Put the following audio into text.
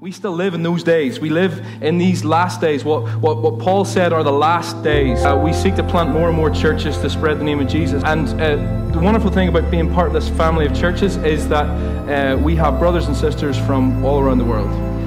We still live in those days. We live in these last days. What Paul said are the last days. We seek to plant more and more churches to spread the name of Jesus. And the wonderful thing about being part of this family of churches is that we have brothers and sisters from all around the world.